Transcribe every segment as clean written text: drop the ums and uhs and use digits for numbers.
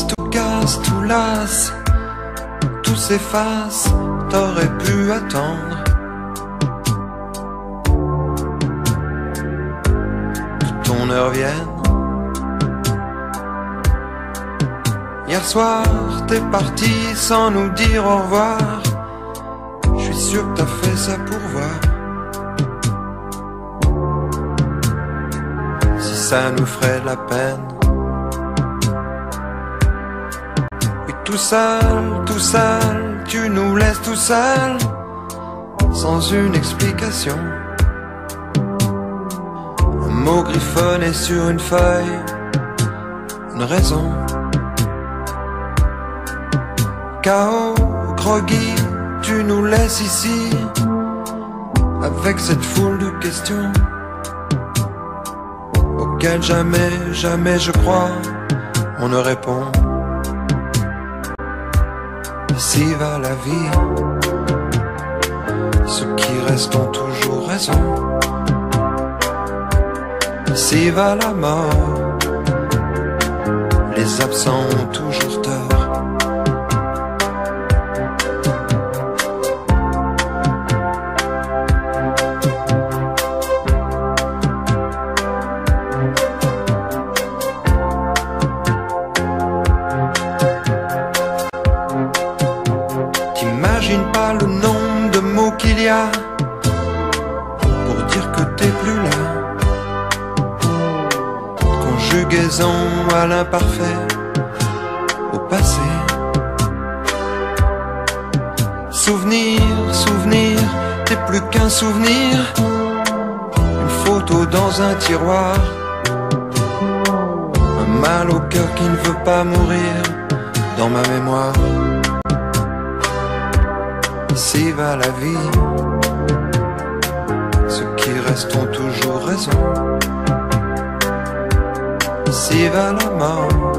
tout casse, tout lasse, tout s'efface, t'aurais pu attendre que ton heure vienne. Hier soir, t'es parti sans nous dire au revoir. Je suis sûr que t'as fait ça pour voir si ça nous ferait de la peine. Oui, tout seul, tu nous laisses tout seul, sans une explication. Un mot griffonné sur une feuille, une raison. Chaos, groggy, tu nous laisses ici, avec cette foule de questions auxquelles jamais, jamais je crois on ne répond. Ici va la vie, ceux qui restent ont toujours raison. Ici va la mort, les absents ont toujours tort. T'imagines pas le nombre de mots qu'il y a pour dire que t'es plus là. Conjugaison à l'imparfait, au passé. Souvenir, souvenir, t'es plus qu'un souvenir. Une photo dans un tiroir. Un mal au cœur qui ne veut pas mourir dans ma mémoire. Ici va la vie, ceux qui restent ont toujours raison. Ici va la mort,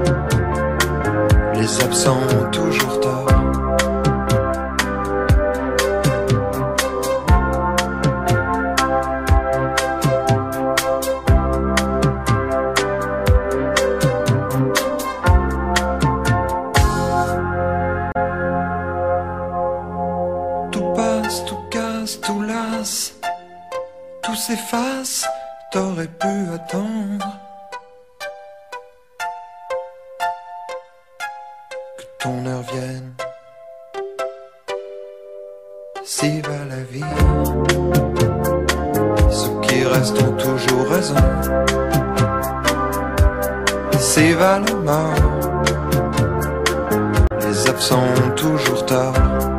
les absents ont toujours tort. Tout casse, tout lasse, tout s'efface, t'aurais pu attendre que ton heure vienne. Si va la vie, ceux qui restent ont toujours raison. Si va la mort, les absents ont toujours tort.